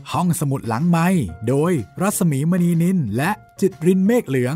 ห้องสมุดหลังไมค์โดยรัศมีมณีนินและจิตรินเมฆเหลือง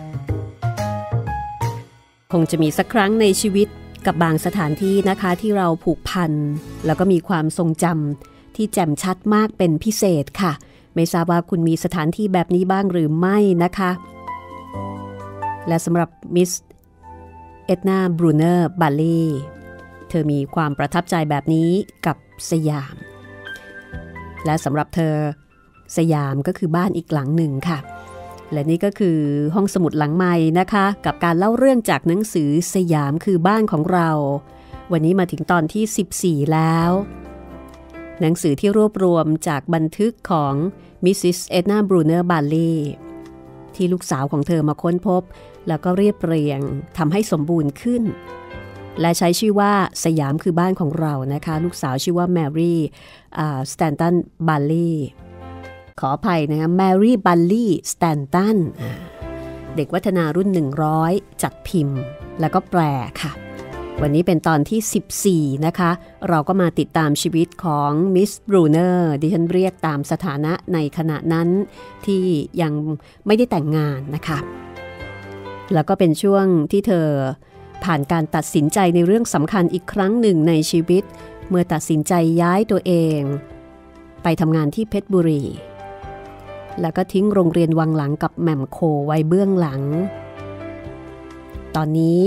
คงจะมีสักครั้งในชีวิตกับบางสถานที่นะคะที่เราผูกพันแล้วก็มีความทรงจำที่แจ่มชัดมากเป็นพิเศษค่ะไม่ทราบว่าคุณมีสถานที่แบบนี้บ้างหรือไม่นะคะและสำหรับมิสเอ็ดนาบรูเนอร์บาลีเธอมีความประทับใจแบบนี้กับสยามและสำหรับเธอสยามก็คือบ้านอีกหลังหนึ่งค่ะและนี่ก็คือห้องสมุดหลังใหม่นะคะกับการเล่าเรื่องจากหนังสือสยามคือบ้านของเราวันนี้มาถึงตอนที่14แล้วหนังสือที่รวบรวมจากบันทึกของมิสซิสเอ็ดนาบรูเนอร์บาลีที่ลูกสาวของเธอมาค้นพบแล้วก็เรียบเรียงทำให้สมบูรณ์ขึ้นและใช้ชื่อว่าสยามคือบ้านของเรานะคะลูกสาวชื่อว่าแมรี่สแตนตันบัลลีขออภัยนะคะแมรี่บัลลีสแตนตันเด็กวัฒนารุ่น100จัดพิมพ์แล้วก็แปลค่ะวันนี้เป็นตอนที่14นะคะเราก็มาติดตามชีวิตของมิสบรูเนอร์ดิฉันเรียกตามสถานะในขณะนั้นที่ยังไม่ได้แต่งงานนะคะแล้วก็เป็นช่วงที่เธอผ่านการตัดสินใจในเรื่องสำคัญอีกครั้งหนึ่งในชีวิตเมื่อตัดสินใจย้ายตัวเองไปทำงานที่เพชรบุรีแล้วก็ทิ้งโรงเรียนวังหลังกับแหม่มโคไว้เบื้องหลังตอนนี้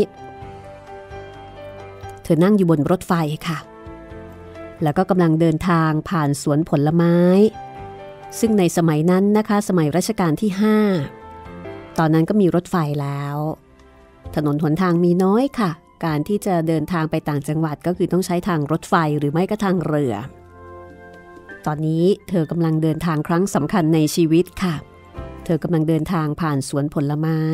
เธอนั่งอยู่บนรถไฟค่ะแล้วก็กำลังเดินทางผ่านสวนผลไม้ซึ่งในสมัยนั้นนะคะสมัยรัชกาลที่5ตอนนั้นก็มีรถไฟแล้วถนนหนทางมีน้อยค่ะการที่จะเดินทางไปต่างจังหวัดก็คือต้องใช้ทางรถไฟหรือไม่ก็ทางเรือตอนนี้เธอกำลังเดินทางครั้งสำคัญในชีวิตค่ะเธอกำลังเดินทางผ่านสวนผลไม้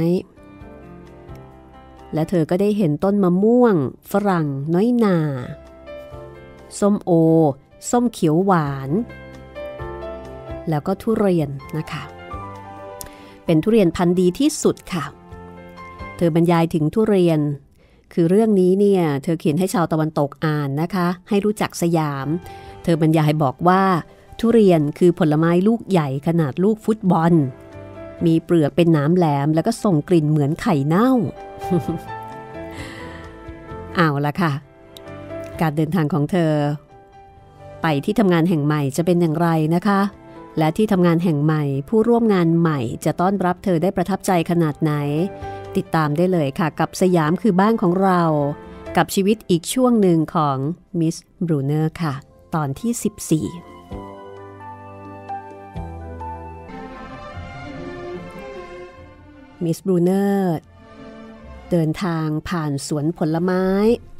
และเธอก็ได้เห็นต้นมะม่วงฝรั่งน้อยนาส้มโอส้มเขียวหวานแล้วก็ทุเรียนนะคะเป็นทุเรียนพันธุ์ดีที่สุดค่ะเธอบรรยายถึงทุเรียนคือเรื่องนี้เนี่ยเธอเขียนให้ชาวตะวันตกอ่านนะคะให้รู้จักสยามเธอบรรยายบอกว่าทุเรียนคือผลไม้ลูกใหญ่ขนาดลูกฟุตบอลมีเปลือกเป็นหนามแหลมแล้วก็ส่งกลิ่นเหมือนไข่เน่า เอาละค่ะการเดินทางของเธอไปที่ทำงานแห่งใหม่จะเป็นอย่างไรนะคะและที่ทำงานแห่งใหม่ผู้ร่วมงานใหม่จะต้อนรับเธอได้ประทับใจขนาดไหนติดตามได้เลยค่ะกับสยามคือบ้านของเรากับชีวิตอีกช่วงหนึ่งของมิสบรูเนอร์ค่ะตอนที่14มิสบรูเนอร์เดินทางผ่านสวนผลไม้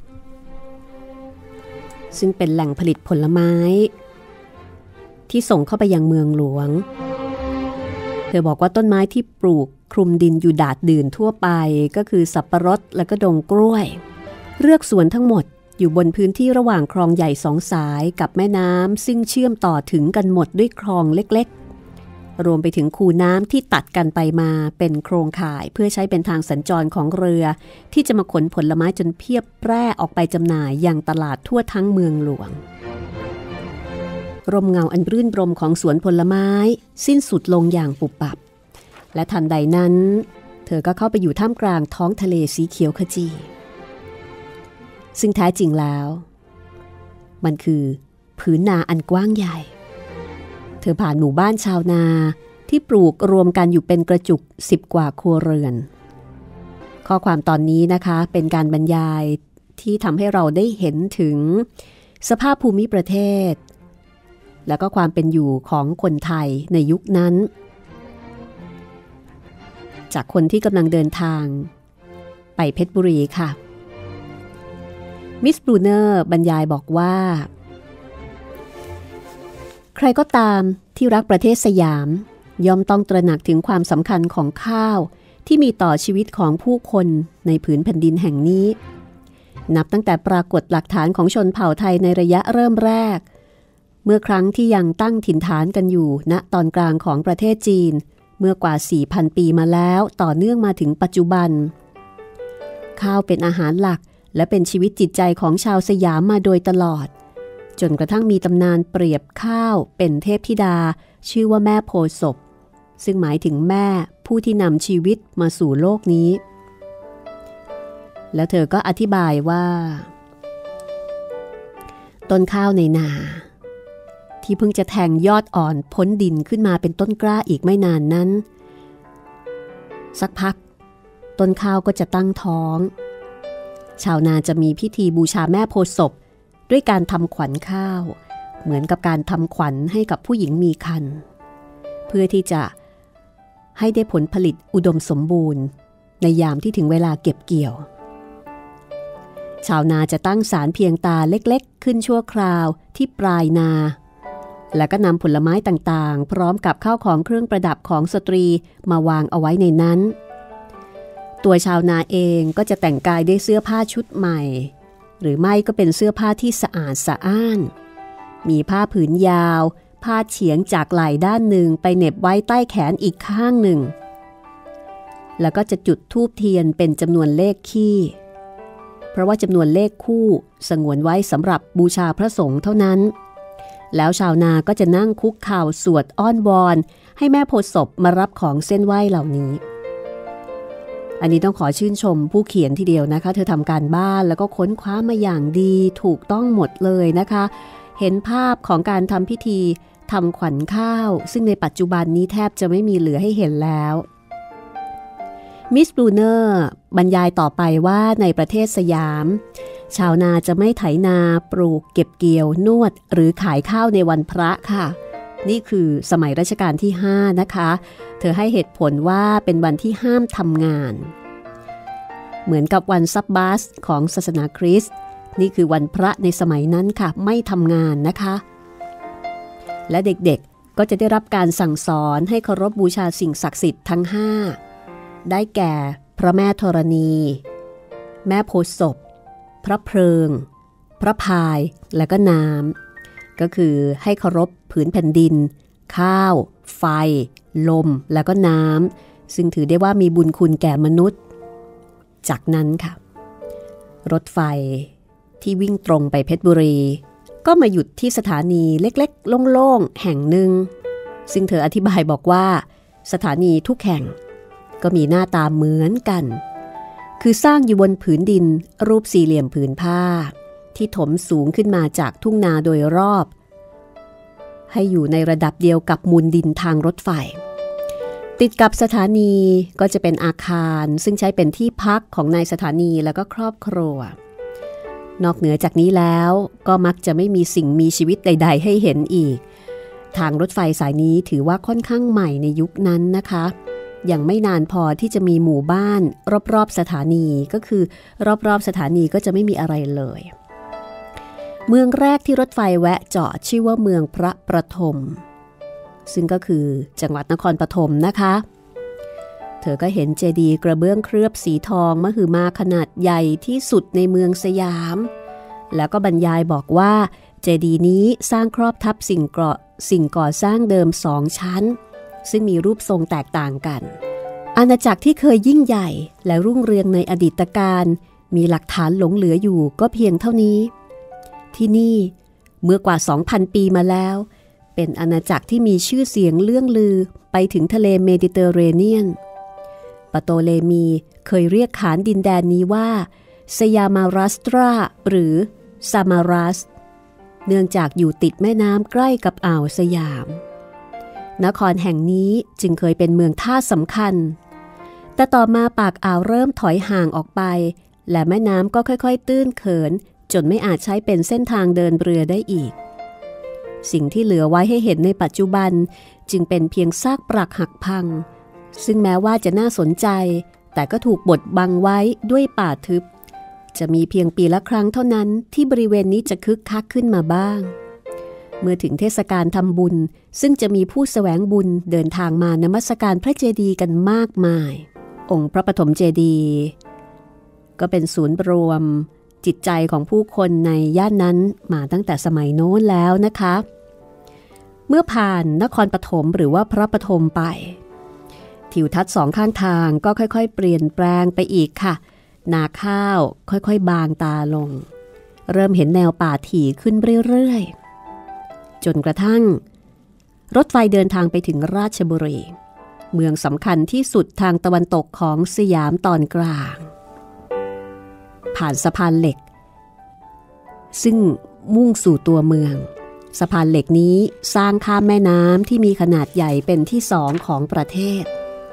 ซึ่งเป็นแหล่งผลิตผลไม้ที่ส่งเข้าไปยังเมืองหลวงเธอบอกว่าต้นไม้ที่ปลูกคลุมดินอยู่ดาดดื่นทั่วไปก็คือสับปะรดและก็ดงกล้วยเรือกสวนทั้งหมดอยู่บนพื้นที่ระหว่างคลองใหญ่2 สายกับแม่น้ำซึ่งเชื่อมต่อถึงกันหมดด้วยคลองเล็กๆรวมไปถึงคูน้ำที่ตัดกันไปมาเป็นโครงข่ายเพื่อใช้เป็นทางสัญจรของเรือที่จะมาขนผลไม้จนเพียบแพร่ออกไปจำหน่ายยังตลาดทั่วทั้งเมืองหลวงร่มเงาอันรื่นรมของสวนผลไม้สิ้นสุดลงอย่างปุบปับและทันใดนั้นเธอก็เข้าไปอยู่ท่ามกลางท้องทะเลสีเขียวขจีซึ่งแท้จริงแล้วมันคือผืนนาอันกว้างใหญ่เธอผ่านหมู่บ้านชาวนาที่ปลูกรวมกันอยู่เป็นกระจุก10 กว่าครัวเรือนข้อความตอนนี้นะคะเป็นการบรรยายที่ทำให้เราได้เห็นถึงสภาพภูมิประเทศและก็ความเป็นอยู่ของคนไทยในยุคนั้นจากคนที่กำลังเดินทางไปเพชรบุรีค่ะมิสบรูเนอร์บรรยายบอกว่าใครก็ตามที่รักประเทศสยามย่อมต้องตระหนักถึงความสำคัญของข้าวที่มีต่อชีวิตของผู้คนในผืนแผ่นดินแห่งนี้นับตั้งแต่ปรากฏหลักฐานของชนเผ่าไทยในระยะเริ่มแรกเมื่อครั้งที่ยังตั้งถิ่นฐานกันอยู่ณตอนกลางของประเทศจีนเมื่อกว่า 4,000 ปีมาแล้วต่อเนื่องมาถึงปัจจุบันข้าวเป็นอาหารหลักและเป็นชีวิตจิตใจของชาวสยามมาโดยตลอดจนกระทั่งมีตำนานเปรียบข้าวเป็นเทพธิดาชื่อว่าแม่โพธิ์ศพซึ่งหมายถึงแม่ผู้ที่นำชีวิตมาสู่โลกนี้แล้วเธอก็อธิบายว่าต้นข้าวในนาที่เพิ่งจะแทงยอดอ่อนพ้นดินขึ้นมาเป็นต้นกล้าอีกไม่นานนั้นสักพักต้นข้าวก็จะตั้งท้องชาวนาจะมีพิธีบูชาแม่โพธิ์ศพด้วยการทำขวัญข้าวเหมือนกับการทำขวัญให้กับผู้หญิงมีครรภ์เพื่อที่จะให้ได้ผลผลิตอุดมสมบูรณ์ในยามที่ถึงเวลาเก็บเกี่ยวชาวนาจะตั้งศาลเพียงตาเล็กๆขึ้นชั่วคราวที่ปลายนาแล้วก็นำผลไม้ต่างๆพร้อมกับข้าวของเครื่องประดับของสตรีมาวางเอาไว้ในนั้นตัวชาวนาเองก็จะแต่งกายด้วยเสื้อผ้าชุดใหม่หรือไม่ก็เป็นเสื้อผ้าที่สะอาดสะอ้านมีผ้าผืนยาวพาดเฉียงจากไหล่ด้านหนึ่งไปเหน็บไว้ใต้แขนอีกข้างหนึ่งแล้วก็จะจุดธูปเทียนเป็นจำนวนเลขคี่เพราะว่าจำนวนเลขคู่สงวนไว้สำหรับบูชาพระสงฆ์เท่านั้นแล้วชาวนาก็จะนั่งคุกเข่าสวดอ้อนวอนให้แม่โพธิ์ศพมารับของเส้นไหว้เหล่านี้อันนี้ต้องขอชื่นชมผู้เขียนทีเดียวนะคะเธอทำการบ้านแล้วก็ค้นคว้ามาอย่างดีถูกต้องหมดเลยนะคะเห็นภาพของการทำพิธีทำขวัญข้าวซึ่งในปัจจุบันนี้แทบจะไม่มีเหลือให้เห็นแล้วมิสบรูเนอร์บรรยายต่อไปว่าในประเทศสยามชาวนาจะไม่ไถนาปลูกเก็บเกี่ยวนวดหรือขายข้าวในวันพระค่ะนี่คือสมัยรัชกาลที่5นะคะเธอให้เหตุผลว่าเป็นวันที่ห้ามทำงานเหมือนกับวันซับบาสของศาสนาคริสต์นี่คือวันพระในสมัยนั้นค่ะไม่ทำงานนะคะและเด็กๆก็จะได้รับการสั่งสอนให้เคารพบูชาสิ่งศักดิ์สิทธิ์ทั้ง5ได้แก่พระแม่ธรณีแม่โพธิ์ศพพระเพลิงพระพายและก็น้ำก็คือให้เคารพผืนแผ่นดินข้าวไฟลมแล้วก็น้ำซึ่งถือได้ว่ามีบุญคุณแก่มนุษย์จากนั้นค่ะรถไฟที่วิ่งตรงไปเพชรบุรีก็มาหยุดที่สถานีเล็กๆโล่งๆแห่งหนึ่งซึ่งเธออธิบายบอกว่าสถานีทุกแห่งก็มีหน้าตาเหมือนกันคือสร้างอยู่บนผืนดินรูปสี่เหลี่ยมผืนผ้าที่ถมสูงขึ้นมาจากทุ่งนาโดยรอบให้อยู่ในระดับเดียวกับมูลดินทางรถไฟติดกับสถานีก็จะเป็นอาคารซึ่งใช้เป็นที่พักของนายสถานีแล้วก็ครอบครัวนอกเหนือจากนี้แล้วก็มักจะไม่มีสิ่งมีชีวิตใดๆให้เห็นอีกทางรถไฟสายนี้ถือว่าค่อนข้างใหม่ในยุคนั้นนะคะยังไม่นานพอที่จะมีหมู่บ้านรอบๆสถานีก็คือรอบๆสถานีก็จะไม่มีอะไรเลยเมืองแรกที่รถไฟแวะจอดชื่อว่าเมืองพระประถมซึ่งก็คือจังหวัดนครปฐมนะคะเธอก็เห็นเจดีย์กระเบื้องเคลือบสีทองมหึมาขนาดใหญ่ที่สุดในเมืองสยามแล้วก็บรรยายบอกว่าเจดีย์นี้สร้างครอบทับสิ่งก่อสร้างเดิม2ชั้นซึ่งมีรูปทรงแตกต่างกันอาณาจักรที่เคยยิ่งใหญ่และรุ่งเรืองในอดีตการมีหลักฐานหลงเหลืออยู่ก็เพียงเท่านี้ที่นี่เมื่อกว่า 2,000 ปีมาแล้วเป็นอาณาจักรที่มีชื่อเสียงเลื่องลือไปถึงทะเลเมดิเตอร์เรเนียนปโตเลมีเคยเรียกขานดินแดนนี้ว่าสยามารัสตราหรือซามารัสเนื่องจากอยู่ติดแม่น้ำใกล้กับอ่าวสยามนครแห่งนี้จึงเคยเป็นเมืองท่าสำคัญแต่ต่อมาปากอ่าวเริ่มถอยห่างออกไปและแม่น้ำก็ค่อยๆตื้นเขินจนไม่อาจใช้เป็นเส้นทางเดินเรือได้อีกสิ่งที่เหลือไว้ให้เห็นในปัจจุบันจึงเป็นเพียงซากปรักหักพังซึ่งแม้ว่าจะน่าสนใจแต่ก็ถูกบดบังไว้ด้วยป่าทึบจะมีเพียงปีละครั้งเท่านั้นที่บริเวณนี้จะคึกคักขึ้นมาบ้างเมื่อถึงเทศกาลทำบุญซึ่งจะมีผู้แสวงบุญเดินทางมานมัสการพระเจดีย์กันมากมายองค์พระปฐมเจดีย์ก็เป็นศูนย์รวมจิตใจของผู้คนในย่านนั้นมาตั้งแต่สมัยโน้นแล้วนะคะเมื่อผ่านนครปฐมหรือว่าพระปฐมไปทิวทัศน์สองข้างทางก็ค่อยๆเปลี่ยนแปลงไปอีกค่ะนาข้าวค่อยๆบางตาลงเริ่มเห็นแนวป่าถี่ขึ้นเรื่อยๆจนกระทั่งรถไฟเดินทางไปถึงราชบุรีเมืองสำคัญที่สุดทางตะวันตกของสยามตอนกลางผ่านสะพานเหล็กซึ่งมุ่งสู่ตัวเมืองสะพานเหล็กนี้สร้างข้ามแม่น้ำที่มีขนาดใหญ่เป็นที่สองของประเทศ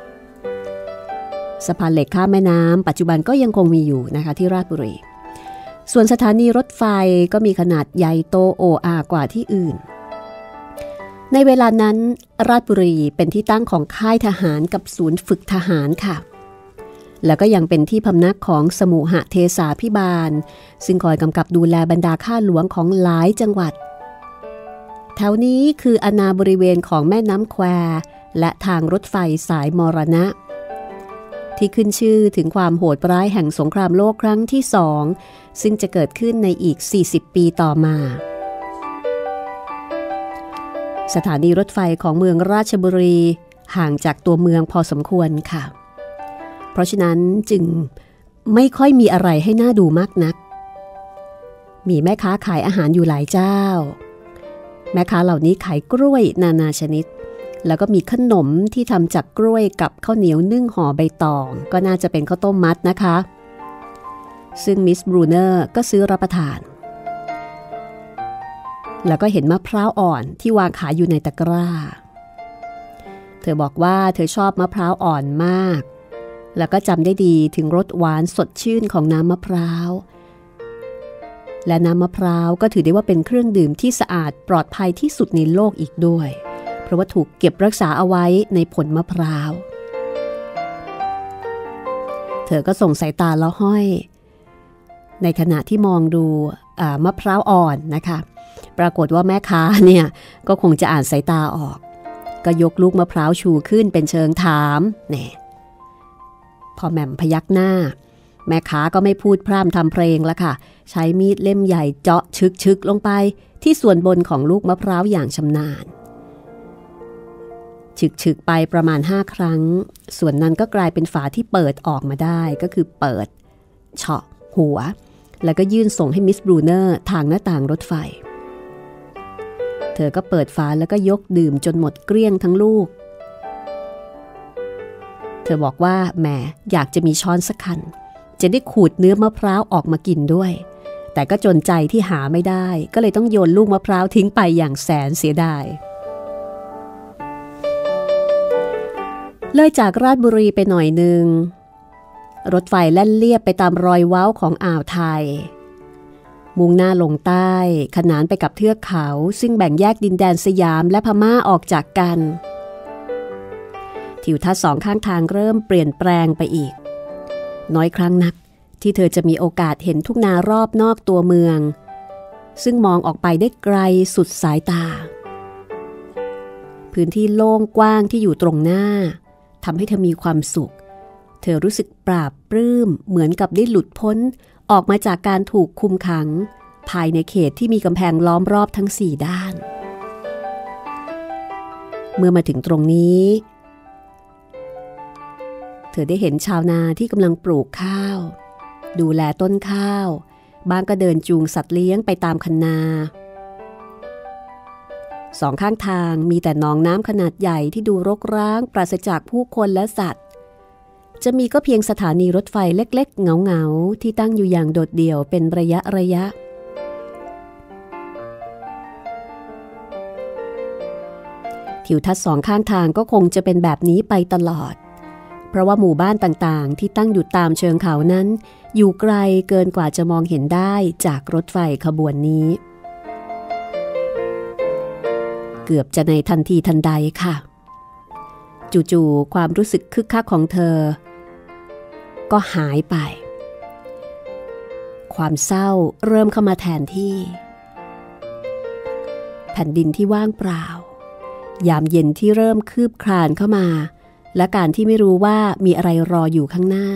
สะพานเหล็กข้ามแม่น้ำปัจจุบันก็ยังคงมีอยู่นะคะที่ราชบุรีส่วนสถานีรถไฟก็มีขนาดใหญ่โตโอ้อากว่าที่อื่นในเวลานั้นราชบุรีเป็นที่ตั้งของค่ายทหารกับศูนย์ฝึกทหารค่ะแล้วก็ยังเป็นที่พำนักของสมุหเทศาภิบาลซึ่งคอยกำกับดูแลบรรดาข้าหลวงของหลายจังหวัดแถวนี้คืออาณาบริเวณของแม่น้ำแควและทางรถไฟสายมรณะที่ขึ้นชื่อถึงความโหดร้ายแห่งสงครามโลกครั้งที่สองซึ่งจะเกิดขึ้นในอีก40ปีต่อมาสถานีรถไฟของเมืองราชบุรีห่างจากตัวเมืองพอสมควรค่ะเพราะฉะนั้นจึงไม่ค่อยมีอะไรให้น่าดูมากนักมีแม่ค้าขายอาหารอยู่หลายเจ้าแม่ค้าเหล่านี้ขายกล้วยนานาชนิดแล้วก็มีขนมที่ทำจากกล้วยกับข้าวเหนียวนึ่งห่อใบตองก็น่าจะเป็นข้าวต้มมัดนะคะซึ่งมิสบรูเนอร์ก็ซื้อรับประทานแล้วก็เห็นมะพร้าวอ่อนที่วางขายอยู่ในตะกร้าเธอบอกว่าเธอชอบมะพร้าวอ่อนมากแล้วก็จำได้ดีถึงรสหวานสดชื่นของน้ำมะพร้าวและน้ำมะพร้าวก็ถือได้ว่าเป็นเครื่องดื่มที่สะอาดปลอดภัยที่สุดในโลกอีกด้วยเพราะว่าถูกเก็บรักษาเอาไว้ในผลมะพร้าวเธอก็ส่งสายตาละห้อยในขณะที่มองดูมะพร้าวอ่อนนะคะปรากฏว่าแม่ค้าเนี่ยก็คงจะอ่านสายตาออกก็ยกลูกมะพร้าวชูขึ้นเป็นเชิงถามแน่พอแหม่มพยักหน้าแม่ค้าก็ไม่พูดพร่ำทำเพลงละค่ะใช้มีดเล่มใหญ่เจาะชึกๆลงไปที่ส่วนบนของลูกมะพร้าวอย่างชำนาญฉึกๆไปประมาณ5ครั้งส่วนนั้นก็กลายเป็นฝาที่เปิดออกมาได้ก็คือเปิดเฉาะหัวแล้วก็ยื่นส่งให้มิสบรูเนอร์ทางหน้าต่างรถไฟเธอก็เปิดฝาแล้วก็ยกดื่มจนหมดเกลี้ยงทั้งลูกเธอบอกว่าแหมอยากจะมีช้อนสักคันจะได้ขูดเนื้อมะพร้าวออกมากินด้วยแต่ก็จนใจที่หาไม่ได้ก็เลยต้องโยนลูกมะพร้าวทิ้งไปอย่างแสนเสียดายเลยจากราชบุรีไปหน่อยนึงรถไฟแล่นเลียบไปตามรอยเว้าของอ่าวไทยมุ่งหน้าลงใต้ขนานไปกับเทือกเขาซึ่งแบ่งแยกดินแดนสยามและพม่าออกจากกันทิวทัศน์สองข้างทางเริ่มเปลี่ยนแปลงไปอีกน้อยครั้งนักที่เธอจะมีโอกาสเห็นทุ่งนารอบนอกตัวเมืองซึ่งมองออกไปได้ไกลสุดสายตาพื้นที่โล่งกว้างที่อยู่ตรงหน้าทำให้เธอมีความสุขเธอรู้สึกปราบปลื้มเหมือนกับได้หลุดพ้นออกมาจากการถูกคุมขังภายในเขตที่มีกำแพงล้อมรอบทั้ง4ด้านเมื่อมาถึงตรงนี้เธอได้เห็นชาวนาที่กำลังปลูกข้าวดูแลต้นข้าวบางก็เดินจูงสัตว์เลี้ยงไปตามคันนาสองข้างทางมีแต่หนองน้ำขนาดใหญ่ที่ดูรกร้างปราศจากผู้คนและสัตว์จะมีก็เพียงสถานีรถไฟเล็กๆเงาๆที่ตั้งอยู่อย่างโดดเดี่ยวเป็นระยะทิวทัศน์สองข้างทางก็คงจะเป็นแบบนี้ไปตลอดเพราะว่าหมู่บ้านต่างๆที่ตั้งอยู่ตามเชิงเขานั้นอยู่ไกลเกินกว่าจะมองเห็นได้จากรถไฟขบวนนี้เกือบจะในทันทีทันใดค่ะจู่ๆความรู้สึกคึกคักของเธอก็หายไปความเศร้าเริ่มเข้ามาแทนที่แผ่นดินที่ว่างเปล่ายามเย็นที่เริ่มคืบคลานเข้ามาและการที่ไม่รู้ว่ามีอะไรรออยู่ข้างหน้า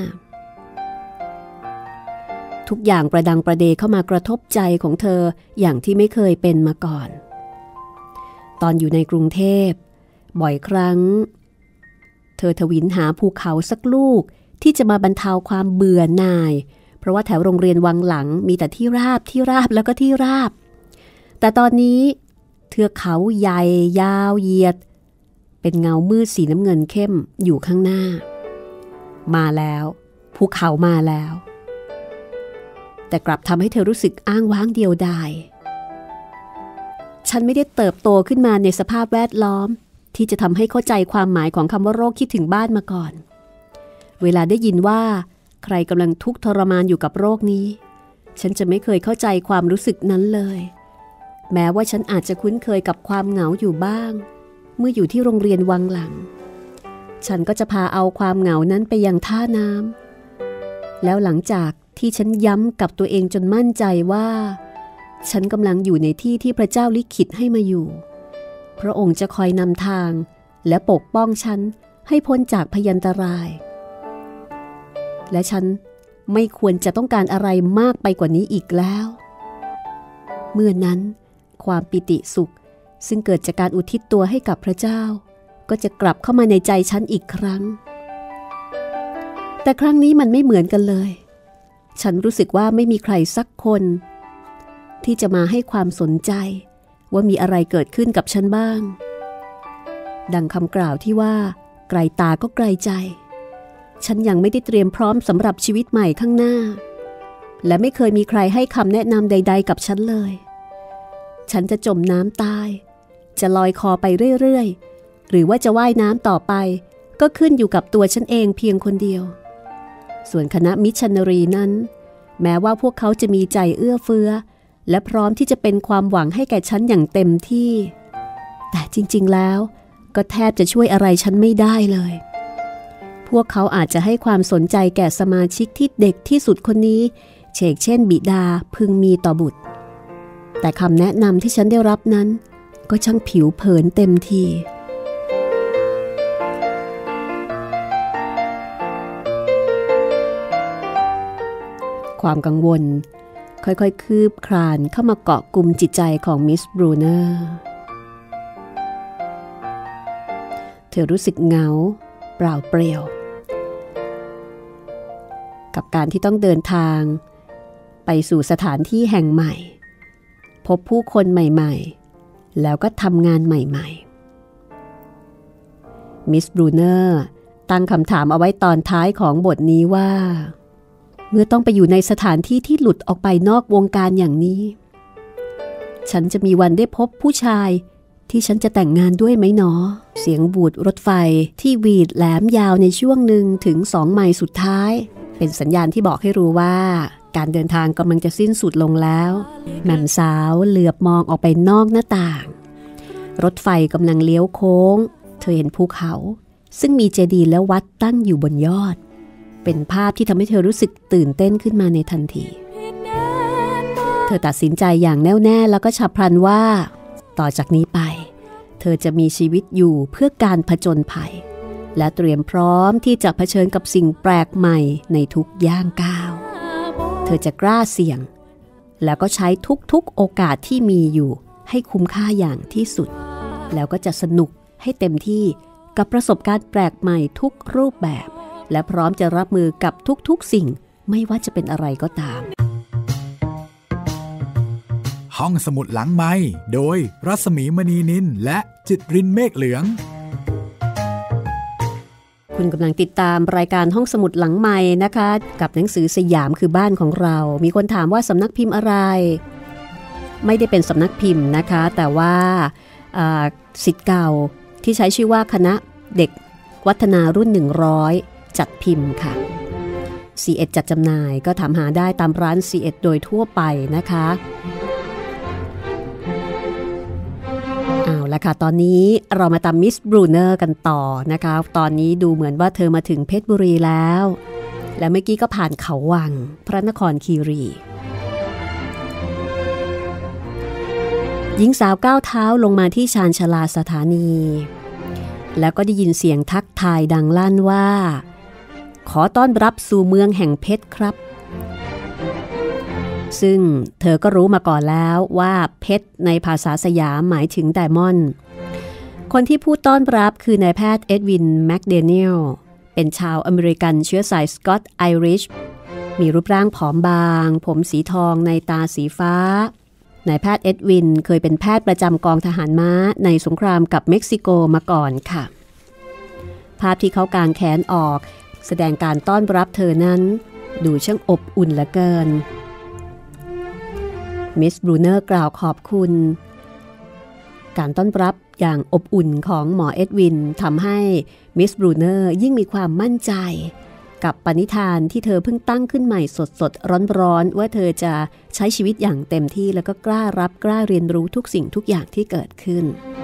ทุกอย่างประดังประเดเข้ามากระทบใจของเธออย่างที่ไม่เคยเป็นมาก่อนตอนอยู่ในกรุงเทพบ่อยครั้งเธอทวินหาภูเขาสักลูกที่จะมาบรรเทาความเบื่อหน่ายเพราะว่าแถวโรงเรียนวังหลังมีแต่ที่ราบแล้วก็ที่ราบแต่ตอนนี้เทือกเขาใหญ่ยาวเหยียดเป็นเงามืดสีน้ำเงินเข้มอยู่ข้างหน้ามาแล้วภูเขามาแล้วแต่กลับทำให้เธอรู้สึกอ้างว้างเดียวดายฉันไม่ได้เติบโตขึ้นมาในสภาพแวดล้อมที่จะทำให้เข้าใจความหมายของคำว่าโรคคิดถึงบ้านมาก่อนเวลาได้ยินว่าใครกำลังทุกข์ทรมานอยู่กับโรคนี้ฉันจะไม่เคยเข้าใจความรู้สึกนั้นเลยแม้ว่าฉันอาจจะคุ้นเคยกับความเหงาอยู่บ้างเมื่ออยู่ที่โรงเรียนวังหลังฉันก็จะพาเอาความเหงานั้นไปยังท่าน้ำแล้วหลังจากที่ฉันย้ำกับตัวเองจนมั่นใจว่าฉันกำลังอยู่ในที่ที่พระเจ้าลิขิตให้มาอยู่พระองค์จะคอยนำทางและปกป้องฉันให้พ้นจากพยันตรายและฉันไม่ควรจะต้องการอะไรมากไปกว่านี้อีกแล้วเมื่อนั้นความปิติสุขซึ่งเกิดจากการอุทิศตัวให้กับพระเจ้าก็จะกลับเข้ามาในใจฉันอีกครั้งแต่ครั้งนี้มันไม่เหมือนกันเลยฉันรู้สึกว่าไม่มีใครสักคนที่จะมาให้ความสนใจว่ามีอะไรเกิดขึ้นกับฉันบ้างดังคำกล่าวที่ว่าไกลตาก็ไกลใจฉันยังไม่ได้เตรียมพร้อมสำหรับชีวิตใหม่ข้างหน้าและไม่เคยมีใครให้คำแนะนำใดๆกับฉันเลยฉันจะจมน้ำตายจะลอยคอไปเรื่อยๆหรือว่าจะว่ายน้ำต่อไปก็ขึ้นอยู่กับตัวฉันเองเพียงคนเดียวส่วนคณะมิชชันนารีนั้นแม้ว่าพวกเขาจะมีใจเอื้อเฟื้อและพร้อมที่จะเป็นความหวังให้แก่ฉันอย่างเต็มที่แต่จริงๆแล้วก็แทบจะช่วยอะไรฉันไม่ได้เลยพวกเขาอาจจะให้ความสนใจแก่สมาชิกที่เด็กที่สุดคนนี้เช่นบิดาพึงมีต่อบุตรแต่คำแนะนำที่ฉันได้รับนั้นก็ช่างผิวเผินเต็มทีความกังวลค่อยๆคืบคลานเข้ามาเกาะกลุ่มจิตใจของมิสบรูเนอร์เธอรู้สึกเหงาเปล่าเปลี่ยวกับการที่ต้องเดินทางไปสู่สถานที่แห่งใหม่พบผู้คนใหม่ๆแล้วก็ทำงานใหม่ๆมิสบรูเนอร์ตั้งคำถามเอาไว้ตอนท้ายของบทนี้ว่าเมื่อต้องไปอยู่ในสถานที่ที่หลุดออกไปนอกวงการอย่างนี้ฉันจะมีวันได้พบผู้ชายที่ฉันจะแต่งงานด้วยไหมหนอเสียงบูดรถไฟที่หวีดแหลมยาวในช่วงหนึ่งถึง2 ไมล์สุดท้ายเป็นสัญญาณที่บอกให้รู้ว่าการเดินทางกำลังจะสิ้นสุดลงแล้วแม่มสาวเหลือบมองออกไปนอกหน้าต่างรถไฟกำลังเลี้ยวโค้งเธอเห็นภูเขาซึ่งมีเจดีย์และวัดตั้งอยู่บนยอดเป็นภาพที่ทำให้เธอรู้สึกตื่นเต้นขึ้นมาในทันทีเธอตัดสินใจอย่างแน่วแน่แล้วก็ฉับพลันว่าต่อจากนี้ไปเธอจะมีชีวิตอยู่เพื่อการผจญภัยและเตรียมพร้อมที่จะเผชิญกับสิ่งแปลกใหม่ในทุกย่างก้าวเธอจะกล้าเสี่ยงแล้วก็ใช้ทุกๆโอกาสที่มีอยู่ให้คุ้มค่าอย่างที่สุดแล้วก็จะสนุกให้เต็มที่กับประสบการณ์แปลกใหม่ทุกรูปแบบและพร้อมจะรับมือกับทุกๆสิ่งไม่ว่าจะเป็นอะไรก็ตามห้องสมุดหลังไมค์โดยรัศมีมณีนินและจิตรินเมฆเหลืองคุณกำลังติดตามรายการห้องสมุดหลังไมค์นะคะกับหนังสือสยามคือบ้านของเรามีคนถามว่าสำนักพิมพ์อะไรไม่ได้เป็นสำนักพิมพ์นะคะแต่ว่าศิษย์เก่าที่ใช้ชื่อว่าคณะเด็กวัฒนารุ่น100จัดพิมพ์ค่ะ C1 จัดจำหน่ายก็ถามหาได้ตามร้าน C1 โดยทั่วไปนะคะเอาละค่ะตอนนี้เรามาตามมิสบรูเนอร์กันต่อนะคะตอนนี้ดูเหมือนว่าเธอมาถึงเพชรบุรีแล้วและเมื่อกี้ก็ผ่านเขาวังพระนครคีรีหญิงสาวก้าวเท้าลงมาที่ชานชาลาสถานีแล้วก็ได้ยินเสียงทักทายดังลั่นว่าขอต้อนรับสู่เมืองแห่งเพชรครับซึ่งเธอก็รู้มาก่อนแล้วว่าเพชรในภาษาสยามหมายถึงไดมอนด์คนที่พูดต้อนรับคือนายแพทย์เอ็ดวินแมคเดเนียลเป็นชาวอเมริกันเชื้อสายสกอตไอริชมีรูปร่างผอมบางผมสีทองในตาสีฟ้านายแพทย์เอ็ดวินเคยเป็นแพทย์ประจำกองทหารม้าในสงครามกับเม็กซิโกมาก่อนค่ะภาพที่เขากางแขนออกแสดงการต้อนรับเธอนั้นดูช่างอบอุ่นเหลือเกินมิสบรูเนอร์กล่าวขอบคุณการต้อนรับอย่างอบอุ่นของหมอเอ็ดวินทำให้มิสบรูเนอร์ยิ่งมีความมั่นใจกับปณิธานที่เธอเพิ่งตั้งขึ้นใหม่สดๆร้อนๆว่าเธอจะใช้ชีวิตอย่างเต็มที่แล้วก็กล้ารับกล้าเรียนรู้ทุกสิ่งทุกอย่างที่เกิดขึ้น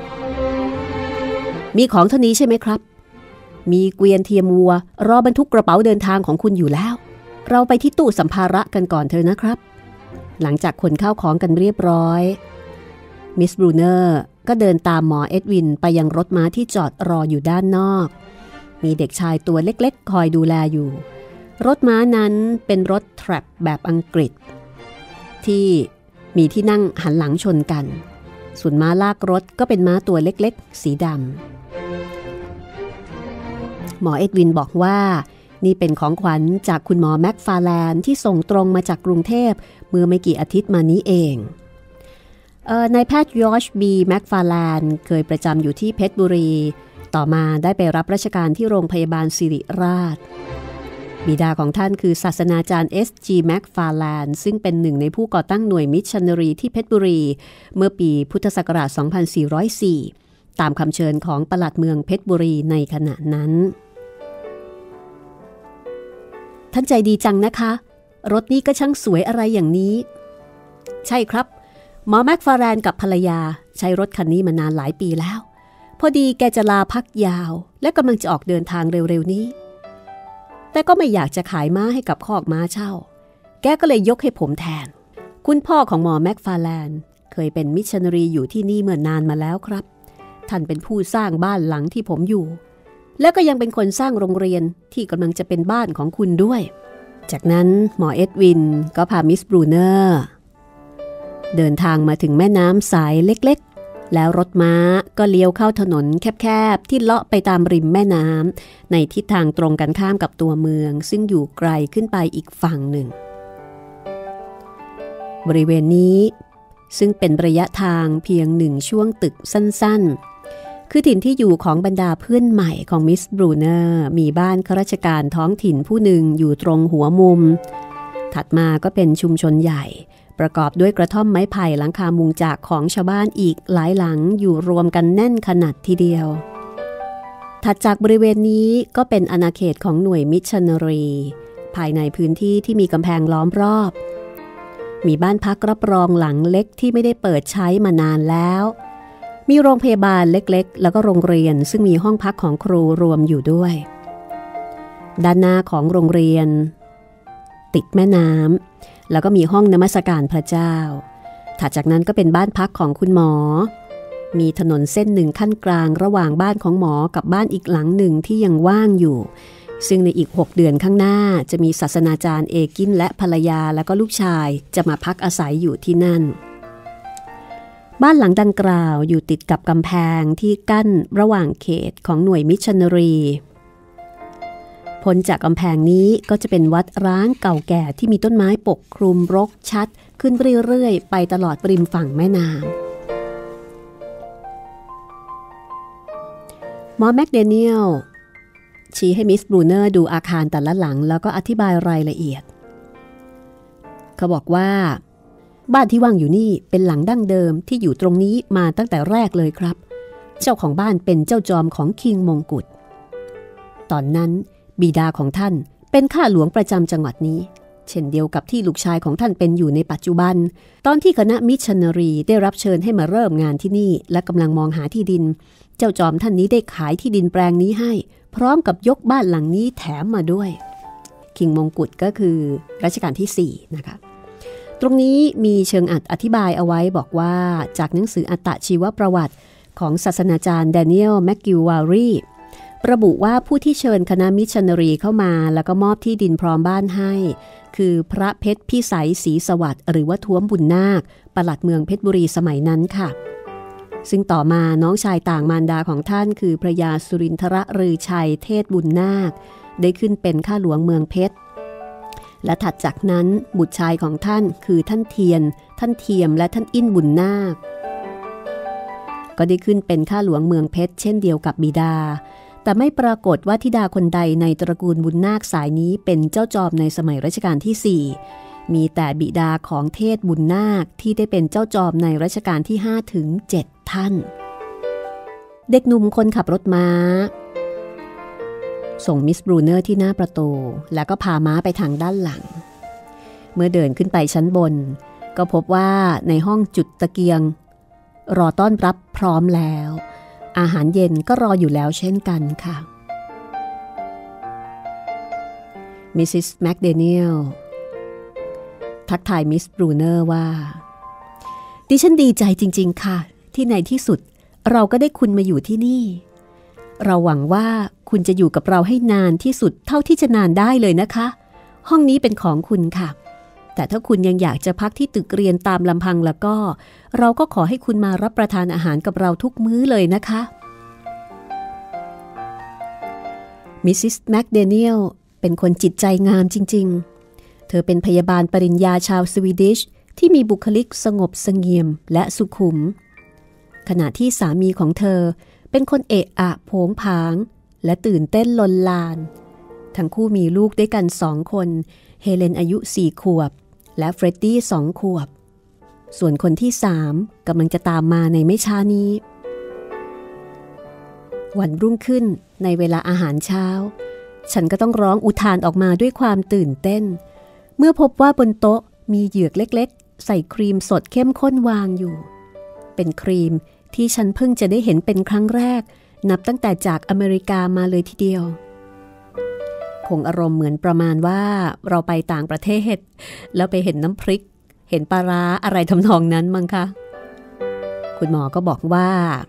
มีของเท่านี้ใช่ไหมครับมีเกวียนเทียมวัวรอบรรทุกกระเป๋าเดินทางของคุณอยู่แล้วเราไปที่ตู้สัมภาระกันก่อนเถอะนะครับหลังจากขนข้าวของกันเรียบร้อยมิสบรูเนอร์ก็เดินตามหมอเอ็ดวินไปยังรถม้าที่จอดรออยู่ด้านนอกมีเด็กชายตัวเล็กๆคอยดูแลอยู่รถม้านั้นเป็นรถแทร็ปแบบอังกฤษที่มีที่นั่งหันหลังชนกันส่วนม้าลากรถก็เป็นม้าตัวเล็กๆสีดำหมอเอ็ดวินบอกว่านี่เป็นของขวัญจากคุณหมอแม็กฟาแลนที่ส่งตรงมาจากกรุงเทพเมื่อไม่กี่อาทิตย์มานี้เองนายแพทย์ยอร์จบีแม็กฟาแลนเคยประจำอยู่ที่เพชรบุรีต่อมาได้ไปรับราชการที่โรงพยาบาลศิริราชบิดาของท่านคือศาสนาจารย์ S.G. แม็กฟาแลนซึ่งเป็นหนึ่งในผู้ก่อตั้งหน่วยมิชชันนารีที่เพชรบุรีเมื่อปีพุทธศักราช 2404 ตามคำเชิญของปลัดเมืองเพชรบุรีในขณะนั้นท่านใจดีจังนะคะรถนี้ก็ช่างสวยอะไรอย่างนี้ใช่ครับหมอแม็กฟาแลนกับภรรยาใช้รถคันนี้มานานหลายปีแล้วพอดีแกจะลาพักยาวและกำลังจะออกเดินทางเร็วๆนี้แต่ก็ไม่อยากจะขายม้าให้กับคอกม้าเช่าแกก็เลยยกให้ผมแทนคุณพ่อของหมอแม็กฟาแลนเคยเป็นมิชชันนารีอยู่ที่นี่เมื่อนานมาแล้วครับท่านเป็นผู้สร้างบ้านหลังที่ผมอยู่แล้วก็ยังเป็นคนสร้างโรงเรียนที่กำลังจะเป็นบ้านของคุณด้วยจากนั้นหมอเอ็ดวินก็พามิสบรูเนอร์เดินทางมาถึงแม่น้ำสายเล็กๆแล้วรถม้าก็เลี้ยวเข้าถนนแคบๆที่เลาะไปตามริมแม่น้ำในทิศทางตรงกันข้ามกับตัวเมืองซึ่งอยู่ไกลขึ้นไปอีกฝั่งหนึ่งบริเวณนี้ซึ่งเป็นระยะทางเพียงหนึ่งช่วงตึกสั้นๆคือถิ่นที่อยู่ของบรรดาเพื่อนใหม่ของมิสบรูเนอร์มีบ้านข้าราชการท้องถิ่นผู้หนึ่งอยู่ตรงหัวมุมถัดมาก็เป็นชุมชนใหญ่ประกอบด้วยกระท่อมไม้ไผ่หลังคามุงจากของชาวบ้านอีกหลายหลังอยู่รวมกันแน่นขนาดทีเดียวถัดจากบริเวณนี้ก็เป็นอาณาเขตของหน่วยมิชชันนารีภายในพื้นที่ที่มีกำแพงล้อมรอบมีบ้านพักรับรองหลังเล็กที่ไม่ได้เปิดใช้มานานแล้วมีโรงพยาบาลเล็กๆแล้วก็โรงเรียนซึ่งมีห้องพักของครูรวมอยู่ด้วยด้านหน้าของโรงเรียนติดแม่น้ำแล้วก็มีห้องนมัสการพระเจ้าถัดจากนั้นก็เป็นบ้านพักของคุณหมอมีถนนเส้นหนึ่งขั้นกลางระหว่างบ้านของหมอกับบ้านอีกหลังหนึ่งที่ยังว่างอยู่ซึ่งในอีก6 เดือนข้างหน้าจะมีศาสนาจารย์เอกินและภรรยาแล้วก็ลูกชายจะมาพักอาศัยอยู่ที่นั่นบ้านหลังดังกล่าวอยู่ติดกับกำแพงที่กั้นระหว่างเขตของหน่วยมิชชันนารีพ้นจากกำแพงนี้ก็จะเป็นวัดร้างเก่าแก่ที่มีต้นไม้ปกคลุมรกชัดขึ้นเรื่อยๆไปตลอดริมฝั่งแม่น้ำหมอแมคเดเนียลชี้ให้มิสบรูเนอร์ดูอาคารแต่ละหลังแล้วก็อธิบายรายละเอียดเขาบอกว่าบ้านที่ว่างอยู่นี่เป็นหลังดั้งเดิมที่อยู่ตรงนี้มาตั้งแต่แรกเลยครับเจ้าของบ้านเป็นเจ้าจอมของคิงมงกุฎตอนนั้นบิดาของท่านเป็นข้าหลวงประจำจังหวัดนี้เช่นเดียวกับที่ลูกชายของท่านเป็นอยู่ในปัจจุบันตอนที่คณะมิชชันนารีได้รับเชิญให้มาเริ่มงานที่นี่และกำลังมองหาที่ดินเจ้าจอมท่านนี้ได้ขายที่ดินแปลงนี้ให้พร้อมกับยกบ้านหลังนี้แถมมาด้วยคิงมงกุฎก็คือรัชกาลที่4นะคะตรงนี้มีเชิงอธิบายเอาไว้บอกว่าจากหนังสืออัตชีวประวัติของศาสนาจารย์แดเนียลแมคกิววารีระบุว่าผู้ที่เชิญคณะมิชชันนารีเข้ามาแล้วก็มอบที่ดินพร้อมบ้านให้คือพระเพชรพิสัยศรีสวัสดิ์หรือว่าท้วมบุญนาคปลัดเมืองเพชรบุรีสมัยนั้นค่ะซึ่งต่อมาน้องชายต่างมารดาของท่านคือพระยาสุรินทรฤชัยเทศบุญนาคได้ขึ้นเป็นข้าหลวงเมืองเพชรและถัดจากนั้นบุตรชายของท่านคือท่านเทียนท่านเทียมและท่านอิ้นบุญนาคก็ได้ขึ้นเป็นข้าหลวงเมืองเพชรเช่นเดียวกับบิดาแต่ไม่ปรากฏว่าธิดาคนใดในตระกูลบุญนาคสายนี้เป็นเจ้าจอมในสมัยรัชกาลที่4มีแต่บิดาของเทศบุญนาคที่ได้เป็นเจ้าจอมในรัชกาลที่5ถึง7ท่านเด็กหนุ่มคนขับรถม้าส่งมิสบรูเนอร์ที่หน้าประตูแล้วก็พาม้าไปทางด้านหลังเมื่อเดินขึ้นไปชั้นบนก็พบว่าในห้องจุดตะเกียงรอต้อนรับพร้อมแล้วอาหารเย็นก็รออยู่แล้วเช่นกันค่ะมิสซิสแมคเดเนียลทักทายมิสบรูเนอร์ว่าดิฉันดีใจจริงๆค่ะที่ในที่สุดเราก็ได้คุณมาอยู่ที่นี่เราหวังว่าคุณจะอยู่กับเราให้นานที่สุดเท่าที่จะนานได้เลยนะคะห้องนี้เป็นของคุณค่ะแต่ถ้าคุณยังอยากจะพักที่ตึกเรียนตามลำพังแล้วก็เราก็ขอให้คุณมารับประทานอาหารกับเราทุกมื้อเลยนะคะมิสซิสแมคเดเนียลเป็นคนจิตใจงามจริงๆเธอเป็นพยาบาลปริญญาชาวสวีดิชที่มีบุคลิกสงบเสงี่ยมและสุขุมขณะที่สามีของเธอเป็นคนเอะอะโผงผางและตื่นเต้นลนลานทั้งคู่มีลูกด้วยกัน2 คนเฮเลนอายุ4 ขวบและเฟรดดี้2 ขวบส่วนคนที่3กำลังจะตามมาในไม่ช้านี้วันรุ่งขึ้นในเวลาอาหารเช้าฉันก็ต้องร้องอุทานออกมาด้วยความตื่นเต้นเมื่อพบว่าบนโต๊ะมีเหยือกเล็กๆใส่ครีมสดเข้มข้นวางอยู่เป็นครีมที่ฉันเพิ่งจะได้เห็นเป็นครั้งแรกนับตั้งแต่จากอเมริกามาเลยทีเดียวคงอารมณ์เหมือนประมาณว่าเราไปต่างประเทศแล้วไปเห็นน้ำพริกเห็นปลาร้าอะไรทำนองนั้นมั้งคะคุณหมอก็บอกว่า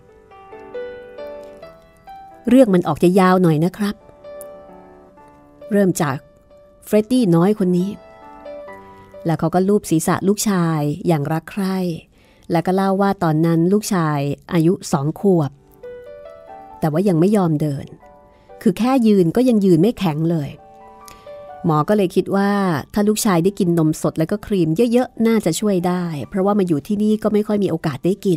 เรื่องมันออกจะยาวหน่อยนะครับเริ่มจากเฟรดดี้น้อยคนนี้แล้วเขาก็ลูบศีรษะลูกชายอย่างรักใคร่แล้วก็เล่าว่าตอนนั้นลูกชายอายุ2 ขวบแต่ว่ายังไม่ยอมเดินคือแค่ยืนก็ยังยืนไม่แข็งเลยหมอก็เลยคิดว่าถ้าลูกชายได้กินนมสดแล้วก็ครีมเยอะๆน่าจะช่วยได้เพราะว่ามาอยู่ที่นี่ก็ไม่ค่อยมีโอกาสได้กิน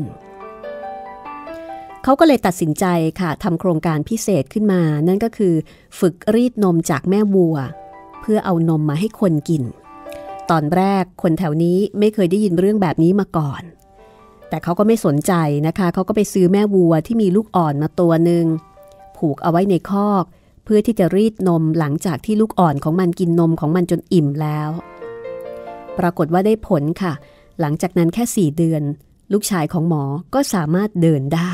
เขาก็เลยตัดสินใจค่ะทำโครงการพิเศษขึ้นมานั่นก็คือฝึกรีดนมจากแม่วัวเพื่อเอานมมาให้คนกินตอนแรกคนแถวนี้ไม่เคยได้ยินเรื่องแบบนี้มาก่อนแต่เขาก็ไม่สนใจนะคะเขาก็ไปซื้อแม่วัวที่มีลูกอ่อนมาตัวหนึ่งผูกเอาไว้ในคอกเพื่อที่จะรีดนมหลังจากที่ลูกอ่อนของมันกินนมของมันจนอิ่มแล้วปรากฏว่าได้ผลค่ะหลังจากนั้นแค่4 เดือนลูกชายของหมอก็สามารถเดินได้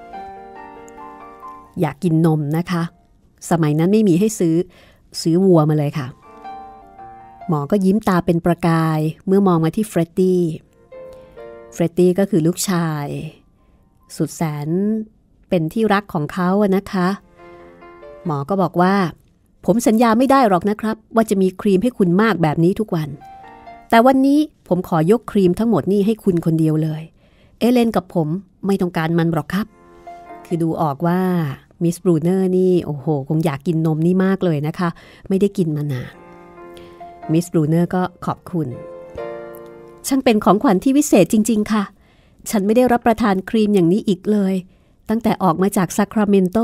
อยากกินนมนะคะสมัยนั้นไม่มีให้ซื้อวัวมาเลยค่ะหมอก็ยิ้มตาเป็นประกายเมื่อมองมาที่เฟรดดี้ก็คือลูกชายสุดแสนเป็นที่รักของเขาอะนะคะหมอก็บอกว่าผมสัญญาไม่ได้หรอกนะครับว่าจะมีครีมให้คุณมากแบบนี้ทุกวันแต่วันนี้ผมขอยกครีมทั้งหมดนี่ให้คุณคนเดียวเลยเอเลนกับผมไม่ต้องการมันหรอกครับคือดูออกว่ามิสบรูเนอร์นี่โอ้โหคงอยากกินนมนี่มากเลยนะคะไม่ได้กินมานานมิสบรูเนอร์ก็ขอบคุณช่างเป็นของขวัญที่วิเศษจริงๆค่ะฉันไม่ได้รับประทานครีมอย่างนี้อีกเลยตั้งแต่ออกมาจากซาคราเมนโต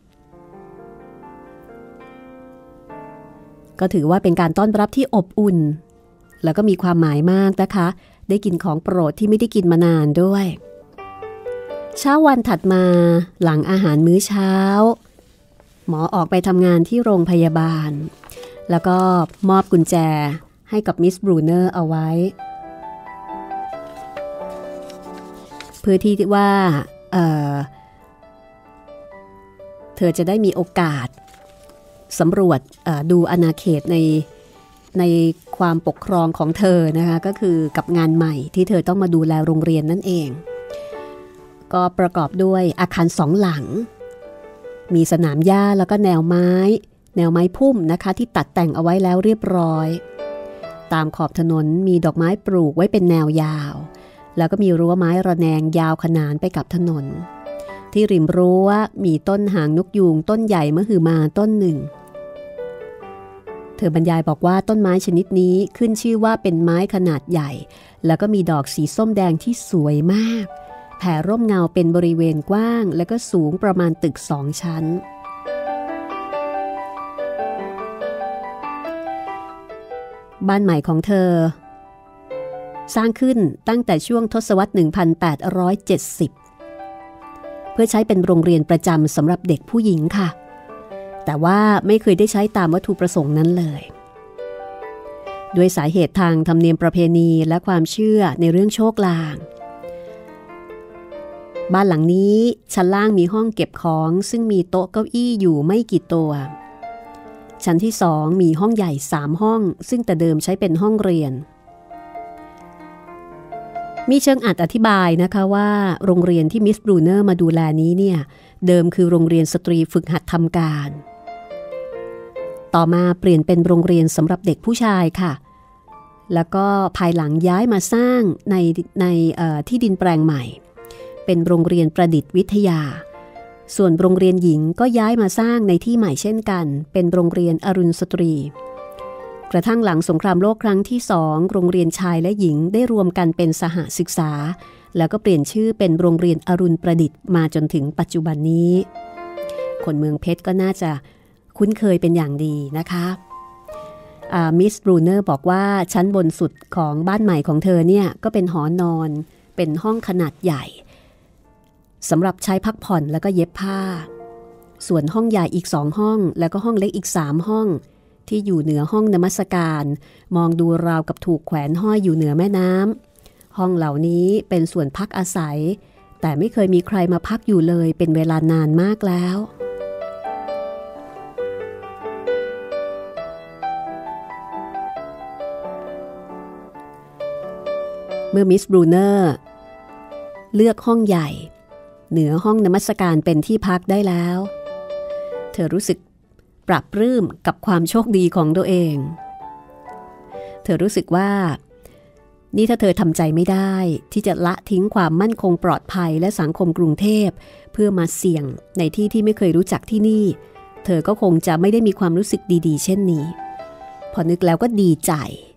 ก็ถือว่าเป็นการต้อนรับที่อบอุ่นแล้วก็มีความหมายมากนะคะได้กินของโปรดที่ไม่ได้กินมานานด้วยเช้าวันถัดมาหลังอาหารมื้อเช้าหมอออกไปทำงานที่โรงพยาบาลแล้วก็มอบกุญแจให้กับมิสบรูเนอร์เอาไว้เพื่อที่ว่าเธอจะได้มีโอกาสสำรวจดูอาณาเขตในความปกครองของเธอนะคะก็คือกับงานใหม่ที่เธอต้องมาดูแลโรงเรียนนั่นเองก็ประกอบด้วยอาคาร2 หลังมีสนามหญ้าแล้วก็แนวไม้พุ่มนะคะที่ตัดแต่งเอาไว้แล้วเรียบร้อยตามขอบถนนมีดอกไม้ปลูกไว้เป็นแนวยาวแล้วก็มีรั้วไม้ระแนงยาวขนานไปกับถนนที่ริมรั้วมีต้นหางนกยูงต้นใหญ่มหึมาต้นหนึ่งธอบรรยายบอกว่าต้นไม้ชนิดนี้ขึ้นชื่อว่าเป็นไม้ขนาดใหญ่แล้วก็มีดอกสีส้มแดงที่สวยมากแผ่ร่มเงาเป็นบริเวณกว้างและก็สูงประมาณตึก2 ชั้นบ้านใหม่ของเธอสร้างขึ้นตั้งแต่ช่วงทศวรรษ 1870 เพื่อใช้เป็นโรงเรียนประจำสำหรับเด็กผู้หญิงค่ะแต่ว่าไม่เคยได้ใช้ตามวัตถุประสงค์นั้นเลยด้วยสาเหตุทางธรรมเนียมประเพณีและความเชื่อในเรื่องโชคลางบ้านหลังนี้ชั้นล่างมีห้องเก็บของซึ่งมีโต๊ะเก้าอี้อยู่ไม่กี่ตัวชั้นที่2มีห้องใหญ่3ห้องซึ่งแต่เดิมใช้เป็นห้องเรียนมีเชิงอธิบายนะคะว่าโรงเรียนที่มิสบรูเนอร์มาดูแลนี้เนี่ยเดิมคือโรงเรียนสตรีฝึกหัดทำการต่อมาเปลี่ยนเป็นโรงเรียนสำหรับเด็กผู้ชายค่ะแล้วก็ภายหลังย้ายมาสร้างในที่ดินแปลงใหม่เป็นโรงเรียนประดิษฐ์วิทยาส่วนโรงเรียนหญิงก็ย้ายมาสร้างในที่ใหม่เช่นกันเป็นโรงเรียนอรุณสตรีกระทั่งหลังสงครามโลกครั้งที่2โรงเรียนชายและหญิงได้รวมกันเป็นสหศึกษาแล้วก็เปลี่ยนชื่อเป็นโรงเรียนอรุณประดิษฐ์มาจนถึงปัจจุบันนี้คนเมืองเพชรก็น่าจะคุ้นเคยเป็นอย่างดีนะคะมิสบรูเนอร์บอกว่าชั้นบนสุดของบ้านใหม่ของเธอเนี่ยก็เป็นหอนอนเป็นห้องขนาดใหญ่สำหรับใช้พักผ่อนแล้วก็เย็บผ้าส่วนห้องใหญ่อีก2ห้องแล้วก็ห้องเล็กอีก3ห้องที่อยู่เหนือห้องนมัสการมองดูราวกับถูกแขวนห้อยอยู่เหนือแม่น้ำห้องเหล่านี้เป็นส่วนพักอาศัยแต่ไม่เคยมีใครมาพักอยู่เลยเป็นเวลานานมากแล้วเมื่อมิสบรูเนอร์เลือกห้องใหญ่เหนือห้องนมัสการเป็นที่พักได้แล้วเธอรู้สึกปรับปลื้มกับความโชคดีของตัวเองเธอรู้สึกว่านี่ถ้าเธอทำใจไม่ได้ที่จะละทิ้งความมั่นคงปลอดภัยและสังคมกรุงเทพเพื่อมาเสี่ยงในที่ที่ไม่เคยรู้จักที่นี่เธอก็คงจะไม่ได้มีความรู้สึกดีๆเช่นนี้พอนึกแล้วก็ดีใจ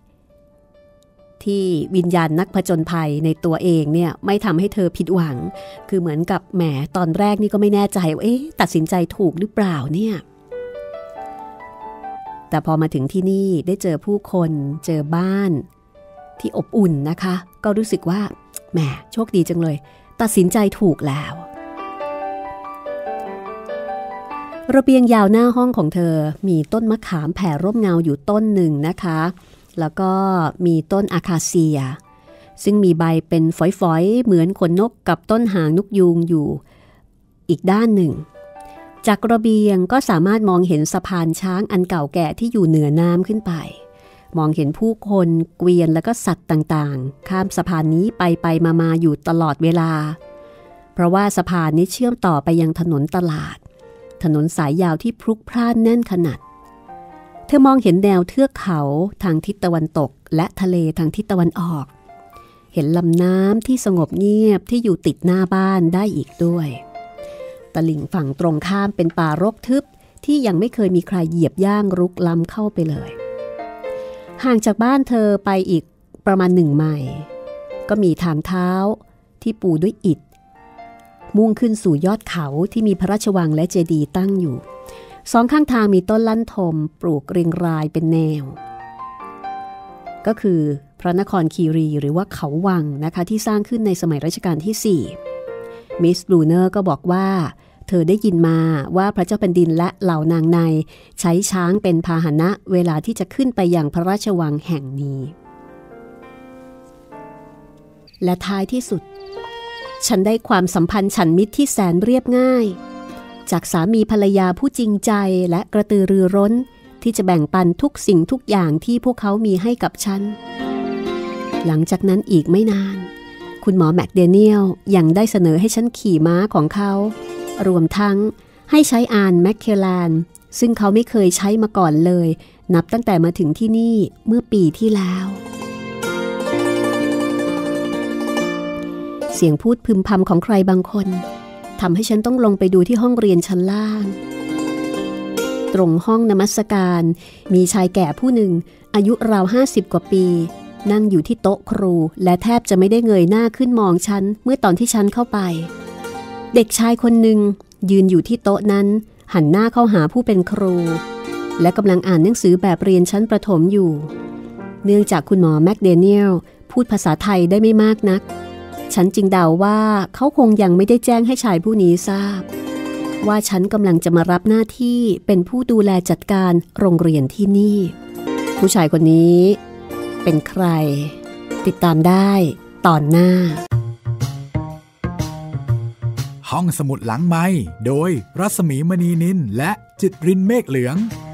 ที่วิญญาณนักผจญภัยในตัวเองเนี่ยไม่ทำให้เธอผิดหวังคือเหมือนกับแหมตอนแรกนี่ก็ไม่แน่ใจว่าตัดสินใจถูกหรือเปล่าเนี่ยแต่พอมาถึงที่นี่ได้เจอผู้คนเจอบ้านที่อบอุ่นนะคะก็รู้สึกว่าแหมโชคดีจังเลยตัดสินใจถูกแล้วระเบียงยาวหน้าห้องของเธอมีต้นมะขามแผ่ร่มเงาอยู่ต้นหนึ่งนะคะแล้วก็มีต้นอาคาเซียซึ่งมีใบเป็นฝอยๆเหมือนขนนกกับต้นหางนกยูงอยู่อีกด้านหนึ่งจากระเบียงก็สามารถมองเห็นสะพานช้างอันเก่าแก่ที่อยู่เหนือน้ำขึ้นไปมองเห็นผู้คนเกวียนและก็สัตว์ต่างๆข้ามสะพานนี้ไปมาอยู่ตลอดเวลาเพราะว่าสะพานนี้เชื่อมต่อไปยังถนนตลาดถนนสายยาวที่พลุกพล่านแน่นขนาดเธอมองเห็นแนวเทือกเขาทางทิศตะวันตกและทะเลทางทิศตะวันออกเห็นลำน้ำที่สงบเงียบที่อยู่ติดหน้าบ้านได้อีกด้วยตลิ่งฝั่งตรงข้ามเป็นป่ารกทึบที่ยังไม่เคยมีใครเหยียบย่างรุกล้ำเข้าไปเลยห่างจากบ้านเธอไปอีกประมาณ1 ไมล์ก็มีทางเท้าที่ปูด้วยอิฐมุ่งขึ้นสู่ยอดเขาที่มีพระราชวังและเจดีย์ตั้งอยู่2 ข้างทางมีต้นลั่นทมปลูกเรียงรายเป็นแนวก็คือพระนครคีรีหรือว่าเขาวังนะคะที่สร้างขึ้นในสมัยรัชกาลที่4มิสบรูเนอร์ก็บอกว่าเธอได้ยินมาว่าพระเจ้าแผ่นดินและเหล่านางในใช้ช้างเป็นพาหนะเวลาที่จะขึ้นไปยังพระราชวังแห่งนี้และท้ายที่สุดฉันได้ความสัมพันธ์ฉันมิตรที่แสนเรียบง่ายจากสามีภรรยาผู้จริงใจและกระตือรือร้นที่จะแบ่งปันทุกสิ่งทุกอย่างที่พวกเขามีให้กับฉันหลังจากนั้นอีกไม่นานคุณหมอแมคเดเนียลยังได้เสนอให้ฉันขี่ม้าของเขารวมทั้งให้ใช้อานแมคเคลแลนซึ่งเขาไม่เคยใช้มาก่อนเลยนับตั้งแต่มาถึงที่นี่เมื่อปีที่แล้วเสียงพูดพึมพำของใครบางคนทำให้ฉันต้องลงไปดูที่ห้องเรียนชั้นล่างตรงห้องนมัสการมีชายแก่ผู้หนึ่งอายุราว50กว่าปีนั่งอยู่ที่โต๊ะครูและแทบจะไม่ได้เงยหน้าขึ้นมองฉันเมื่อตอนที่ฉันเข้าไปเด็กชายคนหนึ่งยืนอยู่ที่โต๊ะนั้นหันหน้าเข้าหาผู้เป็นครูและกำลังอ่านหนังสือแบบเรียนชั้นประถมอยู่เนื่องจากคุณหมอแมคเดเนียลพูดภาษาไทยได้ไม่มากนักฉันจึงเดาว่าเขาคงยังไม่ได้แจ้งให้ชายผู้นี้ทราบว่าฉันกำลังจะมารับหน้าที่เป็นผู้ดูแลจัดการโรงเรียนที่นี่ผู้ชายคนนี้เป็นใครติดตามได้ตอนหน้าห้องสมุดหลังไมค์โดยรัศมีมณีนินและจิตรินเมฆเหลือง